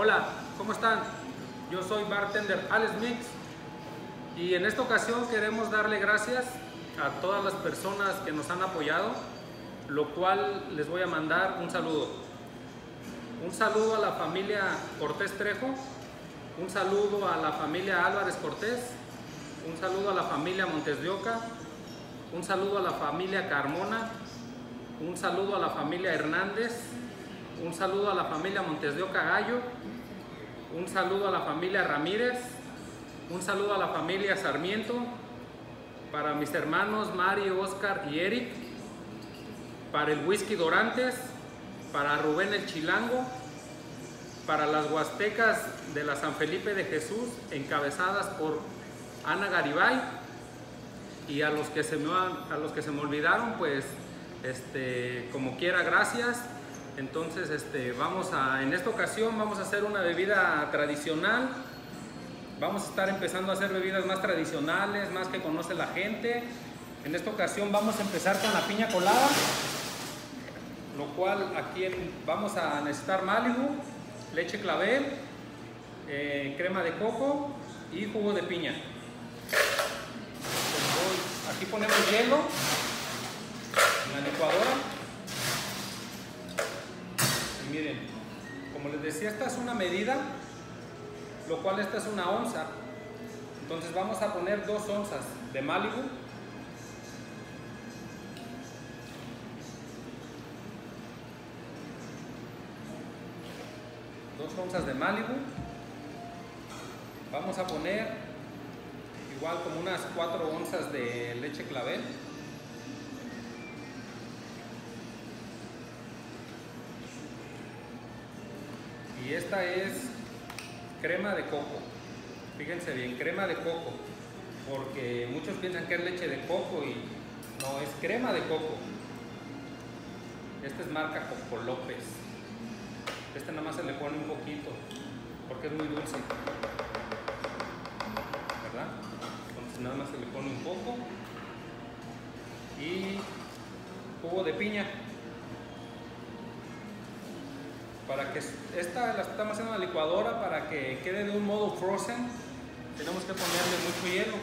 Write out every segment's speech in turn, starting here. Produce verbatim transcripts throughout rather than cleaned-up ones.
Hola, ¿cómo están? Yo soy bartender Alex Mix y en esta ocasión queremos darle gracias a todas las personas que nos han apoyado, lo cual les voy a mandar un saludo. Un saludo a la familia Cortés Trejo, un saludo a la familia Álvarez Cortés, un saludo a la familia Montes de Oca, un saludo a la familia Carmona, un saludo a la familia Hernández, un saludo a la familia Montes de Oca Gallo, un saludo a la familia Ramírez, un saludo a la familia Sarmiento, para mis hermanos Mario, Oscar y Eric, para el Whisky Dorantes, para Rubén el Chilango, para las Huastecas de la San Felipe de Jesús, encabezadas por Ana Garibay, y a los que se me, a los que se me olvidaron, pues este, como quiera, gracias. Entonces este, vamos a, en esta ocasión vamos a hacer una bebida tradicional. Vamos a estar empezando a hacer bebidas más tradicionales, más que conoce la gente. En esta ocasión vamos a empezar con la piña colada, lo cual aquí en, vamos a necesitar Malibu, leche clavel, eh, crema de coco y jugo de piña. Aquí ponemos hielo en la licuadora. Y miren, como les decía, esta es una medida, lo cual esta es una onza. Entonces vamos a poner dos onzas de Malibu. Dos onzas de Malibu. Vamos a poner igual como unas cuatro onzas de leche clavel. Y esta es crema de coco. Fíjense bien, crema de coco, porque muchos piensan que es leche de coco y no, es crema de coco. Esta es marca Coco López. Este nada más se le pone un poquito porque es muy dulce, ¿verdad? Entonces nada más se le pone un poco. Y jugo de piña. Para que esta la estamos haciendo en la licuadora para que quede de un modo frozen, tenemos que ponerle mucho hielo.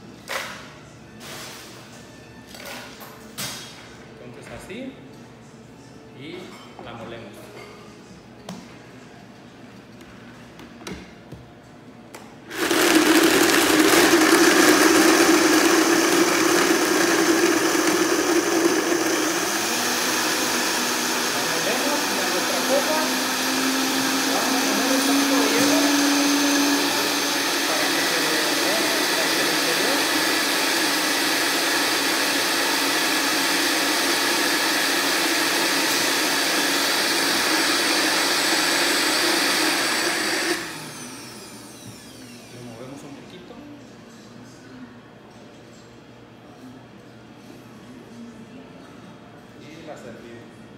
Entonces así, y la molemos. Servir.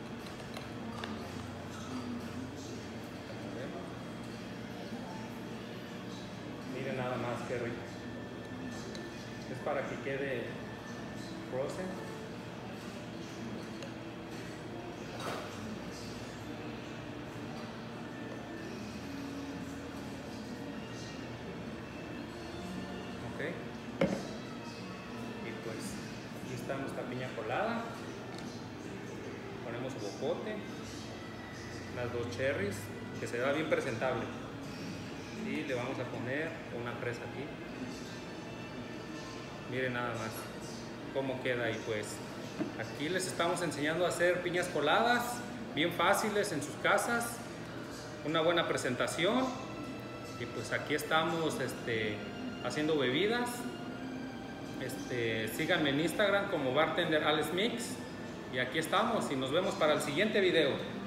Miren nada más que rico. Es para que quede frozen. Ok. Y pues aquí está nuestra piña colada. Ponemos bocote, las dos cherries, que se vea bien presentable, y le vamos a poner una fresa aquí. Miren nada más cómo queda. Y pues aquí les estamos enseñando a hacer piñas coladas bien fáciles en sus casas, una buena presentación. Y pues aquí estamos este, haciendo bebidas. Este, síganme en Instagram como bartender Alex Mix. Y aquí estamos y nos vemos para el siguiente video.